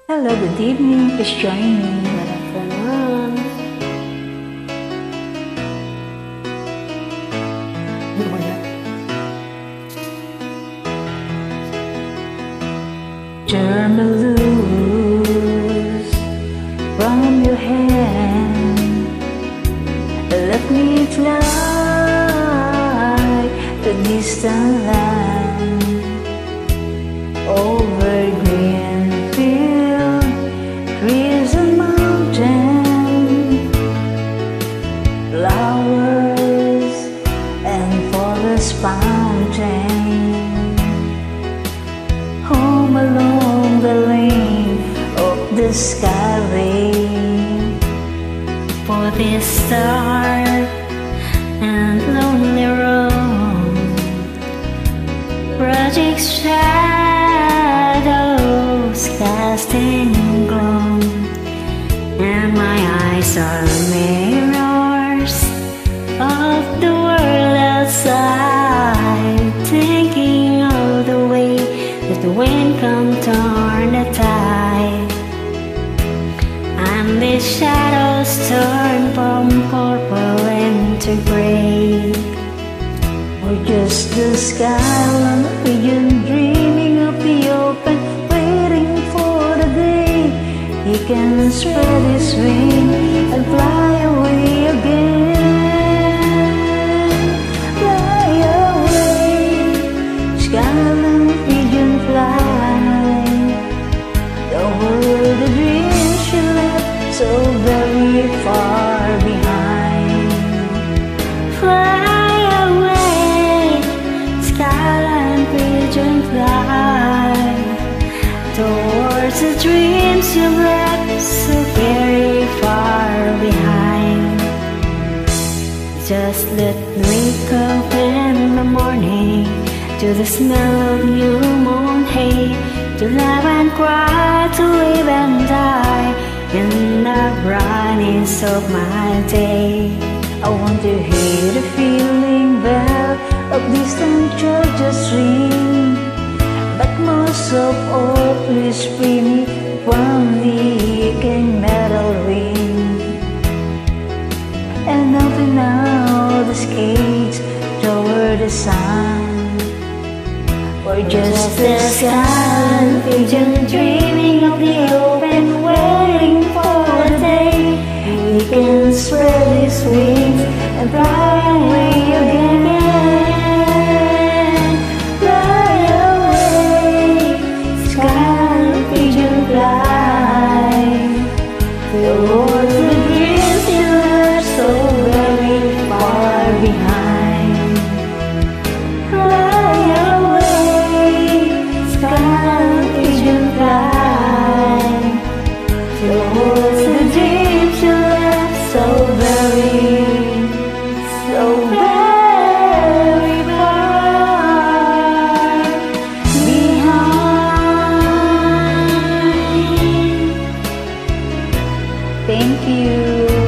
Hello, good evening. Please join me. Good afternoon. Turn me loose from your hand. Let me fly to distant land, over green field, trees and mountain, flowers and forest fountain. Home along the lane of the skyway, For this dark and lonely road, project shadows casting gloom, and my eyes are mirrors of the world outside, thinking of the way that the wind come turn the tide. And these shadows turn from purple into gray, or just the skyline pigeon dreaming of the open, waiting for the day he can spread his wings and fly away again. Fly away, skyline pigeon fly, over the dreams you left so very far behind. fly away, skyline pigeon fly, towards the dreams you left so very far behind. Just let me wake up in the morning to the smell of new moon hay, to laugh and cry, to live and die in the brightness of my day. I want to hear the feeling bell of distant churches ring, but most of all, please free me from the aching metal ring. And open now the skates toward the sun, or just the sky pigeon dreaming of the open, waiting for the day he can spread his wings and fly away again. Fly away, sky pigeon fly, towards the dreams you left so very far behind. Fly away, sky pigeon fly, towards the dreams you left so very far behind. Thank you.